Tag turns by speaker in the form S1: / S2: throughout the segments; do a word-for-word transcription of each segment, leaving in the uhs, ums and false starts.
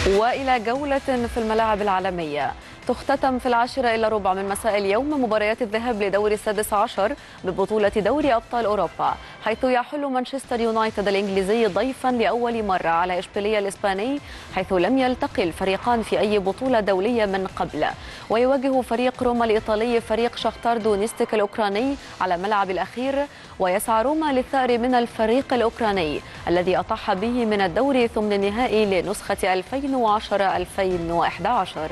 S1: وإلى جولة في الملاعب العالمية. تختتم في العاشرة إلا ربع من مساء اليوم مباريات الذهاب لدور السادس عشر ببطولة دوري أبطال أوروبا، حيث يحل مانشستر يونايتد الإنجليزي ضيفا لأول مرة على إشبيلية الإسباني، حيث لم يلتقي الفريقان في أي بطولة دولية من قبل. ويواجه فريق روما الإيطالي فريق شختار دونيتسك الأوكراني على ملعب الأخير، ويسعى روما للثأر من الفريق الأوكراني الذي أطاح به من الدوري ثمن النهائي لنسخة ألفين وعشرة ألفين وإحدى عشر.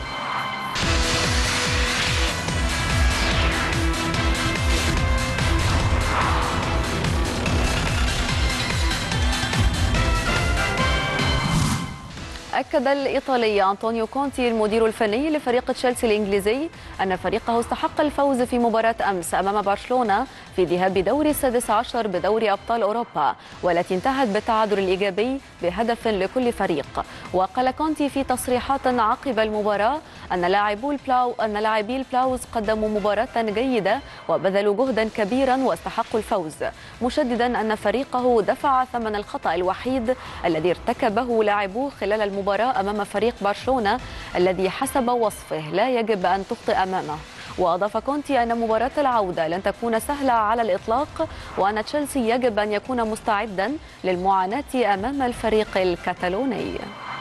S1: أكد الإيطالي أنطونيو كونتي المدير الفني لفريق تشيلسي الإنجليزي أن فريقه استحق الفوز في مباراة أمس أمام برشلونة في ذهاب دوري السادس عشر بدوري أبطال أوروبا، والتي انتهت بالتعادل الإيجابي بهدف لكل فريق. وقال كونتي في تصريحات عقب المباراة أن لاعبو البلاو أن لاعبي البلاوز قدموا مباراة جيدة وبذلوا جهدا كبيرا واستحقوا الفوز، مشددا أن فريقه دفع ثمن الخطأ الوحيد الذي ارتكبه لاعبوه خلال المباراة أمام فريق برشلونة الذي حسب وصفه لا يجب أن تخطئ أمامه. وأضاف كونتي أن مباراة العودة لن تكون سهلة على الإطلاق، وأن تشيلسي يجب أن يكون مستعدا للمعاناة أمام الفريق الكتالوني.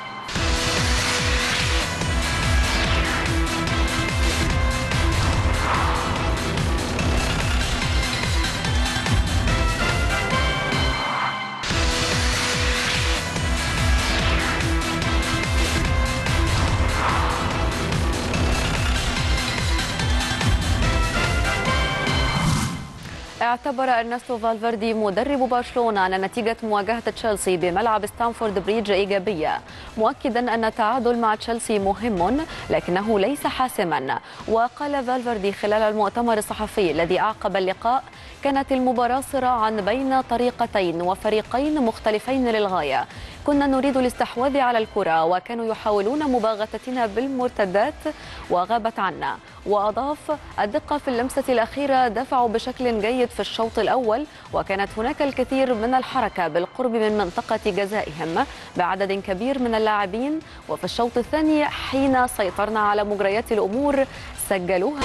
S1: اعتبر أرنستو فالفيردي مدرب برشلونة أن نتيجة مواجهة تشيلسي بملعب ستانفورد بريدج إيجابية، مؤكدا أن التعادل مع تشيلسي مهم لكنه ليس حاسما. وقال فالفيردي خلال المؤتمر الصحفي الذي أعقب اللقاء: كانت المباراة صراعا بين طريقتين وفريقين مختلفين للغاية، كنا نريد الاستحواذ على الكرة وكانوا يحاولون مباغتتنا بالمرتدات وغابت عنا. وأضاف: الدقة في اللمسة الأخيرة دفعوا بشكل جيد في الشوط الأول، وكانت هناك الكثير من الحركة بالقرب من منطقة جزائهم بعدد كبير من اللاعبين، وفي الشوط الثاني حين سيطرنا على مجريات الأمور سجلوها.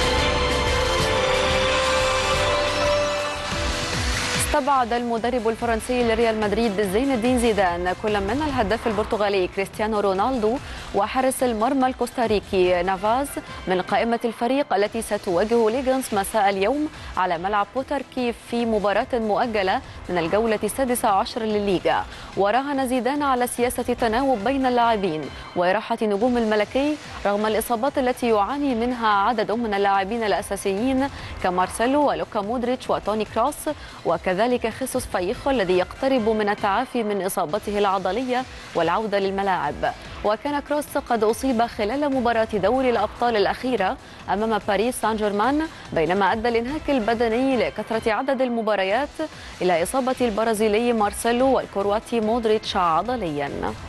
S1: استبعد المدرب الفرنسي لريال مدريد زين الدين زيدان كل من الهداف البرتغالي كريستيانو رونالدو وحارس المرمى الكوستاريكي نافاز من قائمة الفريق التي ستواجه ليغانز مساء اليوم على ملعب بوتركي في مباراة مؤجلة من الجولة السادسة عشر للليغا. وراهن زيدان على سياسة تناوب بين اللاعبين وإراحة نجوم الملكي رغم الإصابات التي يعاني منها عدد من اللاعبين الأساسيين كمارسيلو ولوكا مودريتش وتوني كروس، وكذلك ذلك خيسوس فايخو الذي يقترب من التعافي من إصابته العضلية والعودة للملاعب. وكان كروس قد أصيب خلال مباراة دوري الأبطال الأخيرة أمام باريس سان جيرمان، بينما أدى الإنهاك البدني لكثرة عدد المباريات إلى إصابة البرازيلي مارسيلو والكرواتي مودريتش عضليا.